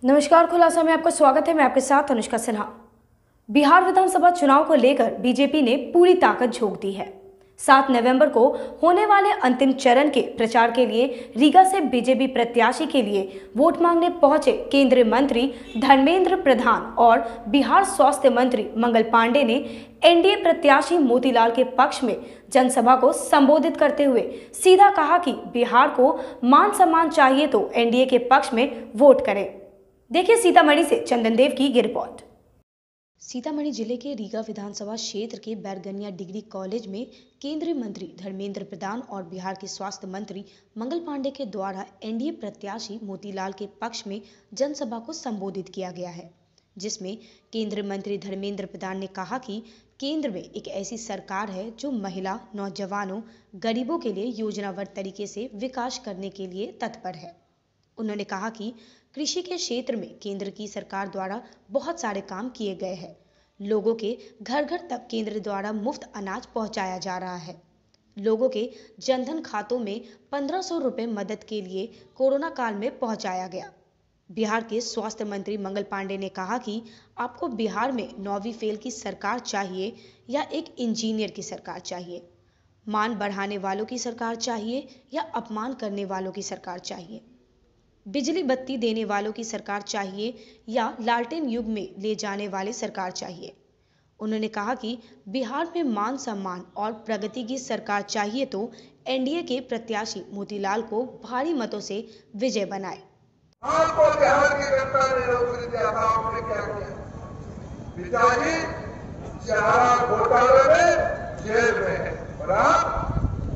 नमस्कार, खुलासा में आपका स्वागत है। मैं आपके साथ अनुष्का सिन्हा। बिहार विधानसभा चुनाव को लेकर बीजेपी ने पूरी ताकत झोंक दी है। 7 नवंबर को होने वाले अंतिम चरण के प्रचार के लिए रीगा से बीजेपी प्रत्याशी के लिए वोट मांगने पहुंचे केंद्रीय मंत्री धर्मेंद्र प्रधान और बिहार स्वास्थ्य मंत्री मंगल पांडे ने एनडीए प्रत्याशी मोतीलाल के पक्ष में जनसभा को संबोधित करते हुए सीधा कहा कि बिहार को मान सम्मान चाहिए तो एनडीए के पक्ष में वोट करें। देखिए सीतामढ़ी से चंदन देव की ये रिपोर्ट। सीतामढ़ी जिले के रीगा विधानसभा क्षेत्र के बैरगनिया डिग्री कॉलेज में केंद्रीय मंत्री धर्मेंद्र प्रधान और बिहार के स्वास्थ्य मंत्री मंगल पांडे के द्वारा एनडीए प्रत्याशी मोतीलाल के पक्ष में जनसभा को संबोधित किया गया है, जिसमें केंद्रीय मंत्री धर्मेंद्र प्रधान ने कहा कि केंद्र में एक ऐसी सरकार है जो महिला, नौजवानों, गरीबों के लिए योजनाबद्ध तरीके से विकास करने के लिए तत्पर है। उन्होंने कहा कि कृषि के क्षेत्र में केंद्र की सरकार द्वारा बहुत सारे काम किए गए हैं। लोगों के घर घर तक केंद्र द्वारा मुफ्त अनाज पहुंचाया जा रहा है। लोगों के जनधन खातों में 1500 रुपये मदद के लिए कोरोना काल में पहुंचाया गया। बिहार के स्वास्थ्य मंत्री मंगल पांडे ने कहा कि आपको बिहार में 9वीं फेल की सरकार चाहिए या एक इंजीनियर की सरकार चाहिए, मान बढ़ाने वालों की सरकार चाहिए या अपमान करने वालों की सरकार चाहिए, बिजली बत्ती देने वालों की सरकार चाहिए या लालटेन युग में ले जाने वाली सरकार चाहिए। उन्होंने कहा कि बिहार में मान सम्मान और प्रगति की सरकार चाहिए तो एनडीए के प्रत्याशी मोतीलाल को भारी मतों से विजय बनाए। आपको बिहार की जनता ने नौकरी दिया था, आपने क्या किया? पिताजी शराब घोटाले में जेल में है और आप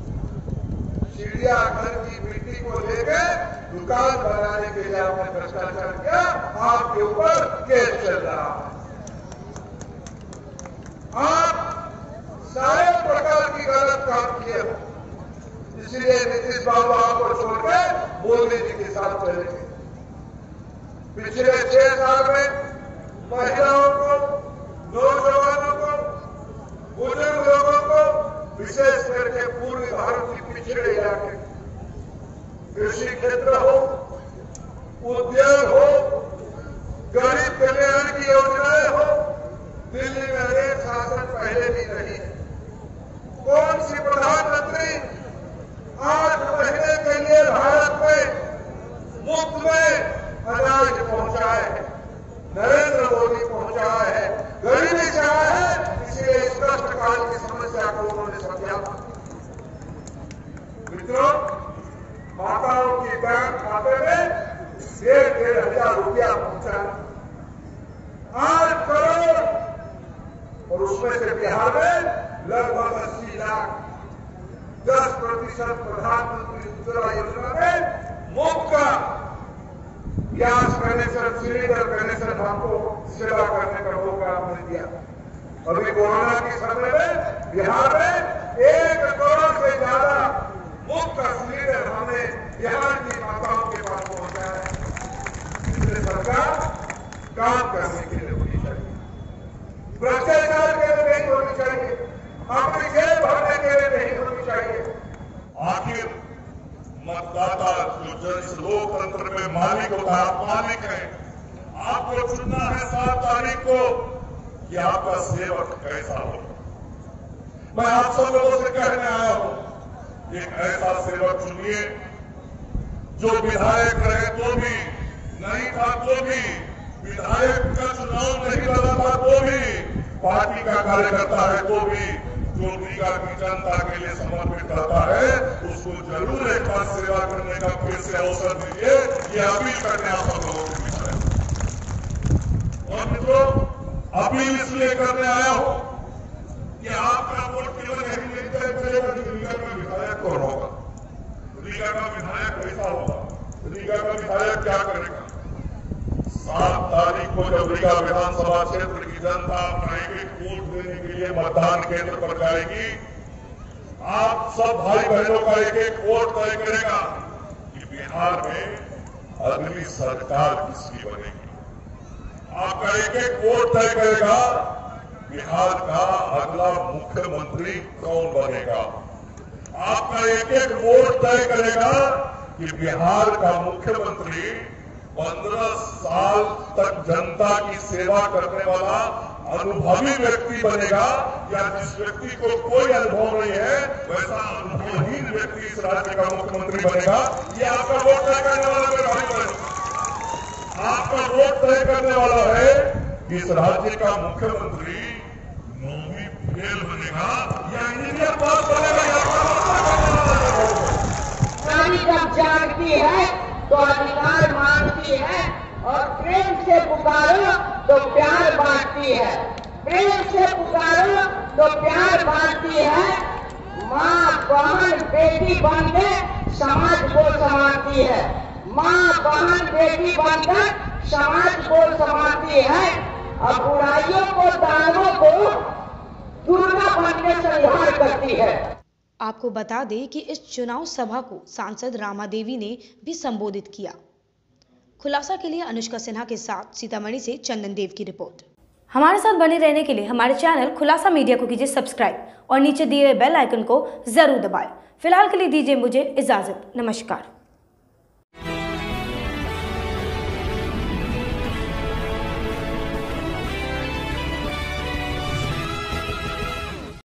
चिड़ियाघर की मिट्टी को लेकर दुकान बनाने के लिए आपने भ्रष्टाचार किया, आपके ऊपर केस चल रहा है। आप सारे प्रकार की गलत काम किए हो, इसलिए नीतीश बाबू आपको छोड़कर मोदी जी के साथ चले गए। पिछले 6 साल में महिलाओं को, नौजवानों को, बुजुर्ग लोगों को, विशेष करके पूर्वी भारत के पिछड़े इलाके, कृषि क्षेत्र हो, उद्योग हो, गरीब कल्याण की योजनाएं हो, दिल्ली में अनेक शासन पहले भी रही है। कौन सी प्रधानमंत्री 8 महीने के लिए भारत में मुफ्त में अनाज पहुंचाए है? नरेंद्र मोदी पहुंचाया है। गरीबी चाहा है, इसलिए इस कष्टकाल की समस्या को उन्होंने समझा। मित्रों, माताओं की बैंक खाते में 1,500 हजार रुपया पहुंचा, 8 करोड़, और उसमें से बिहार में लगभग 80 लाख, 10% प्रधानमंत्री उज्ज्वला योजना में मुफ्त का गैस कनेक्शन, सिलेंडर कनेक्शन हमको सेवा करने का मौका आपने दिया। अभी कोरोना के समय में बिहार में 1 करोड़ से ज्यादा मुफ्त का सिलेंडर हमने बिहार की माताओं के पास पहुंचाया है। इसलिए सरकार काम करने के लिए होनी चाहिए, भ्रष्टाचार के लिए नहीं होनी चाहिए, अपनी जेब भरने के लिए नहीं होनी चाहिए। आखिर मतदाता जो इस लोकतंत्र में मालिक होता है, आप मालिक हैं। आपको चुनना है 7 तारीख को कि आपका सेवक कैसा हो। मैं आप सब लोगों से कहने आया हूं, एक ऐसा सेवक चुनिए जो विधायक रहे तो भी, नहीं था तो भी, विधायक का चुनाव नहीं लड़ा था तो भी, पार्टी का कार्यकर्ता है तो भी, जो रीगा की जनता के लिए समर्पित रहता है, उसको जरूर एक बार सेवा करने का फिर से अवसर दीजिए। ये अपील करने आप सब लोगों के बीच है। और मित्रों, अपील इसलिए करने आया हूं कि आपका वोट केवल यही नहीं तय करेगा कि रीगा का विधायक कौन होगा, रीगा का विधायक कैसा होगा, रीगा का विधायक क्या करेगा। 7 तारीख को जब रीगा विधानसभा क्षेत्र की जनता अपना एक वोट देने के लिए मतदान केंद्र पर जाएगी, आप सब भाई बहनों का एक वोट तय करेगा कि बिहार में अगली सरकार किसकी बनेगी। आपका एक वोट तय करेगा बिहार का अगला मुख्यमंत्री कौन बनेगा। आपका एक वोट तय करेगा कि बिहार का मुख्यमंत्री 15 साल तक जनता की सेवा करने वाला अनुभवी व्यक्ति बनेगा, या जिस व्यक्ति को कोई अनुभव नहीं है वैसा अनुभवहीन व्यक्ति इस राज्य का मुख्यमंत्री बनेगा, ये आपका वोट तय करने वाला मेरे भाई बहन, आपका वोट तय करने वाला है कि इस राज्य का मुख्यमंत्री 9वीं फेल बनेगा या इंजीनियर पास बनेगा, या जब जागती है तो अधिकार मांगती है, और प्रेम से पुकारो तो प्यार बांटती है, प्रेम से पुकारो तो प्यार बांटती है। माँ बहन बेटी बनकर समाज को संभालती है, माँ बहन बेटी बनकर समाज को संभालती है, और बुराइयों को दानवों को दुर्गा बनकर संहार करती है। आपको बता दें कि इस चुनाव सभा को सांसद रामा देवी ने भी संबोधित किया। खुलासा के लिए अनुष्का सिन्हा के साथ सीतामढ़ी से चंदन देव की रिपोर्ट। हमारे साथ बने रहने के लिए हमारे चैनल खुलासा मीडिया को कीजिए सब्सक्राइब और नीचे दिए गए बेल आइकन को जरूर दबाएं। फिलहाल के लिए दीजिए मुझे इजाजत। नमस्कार।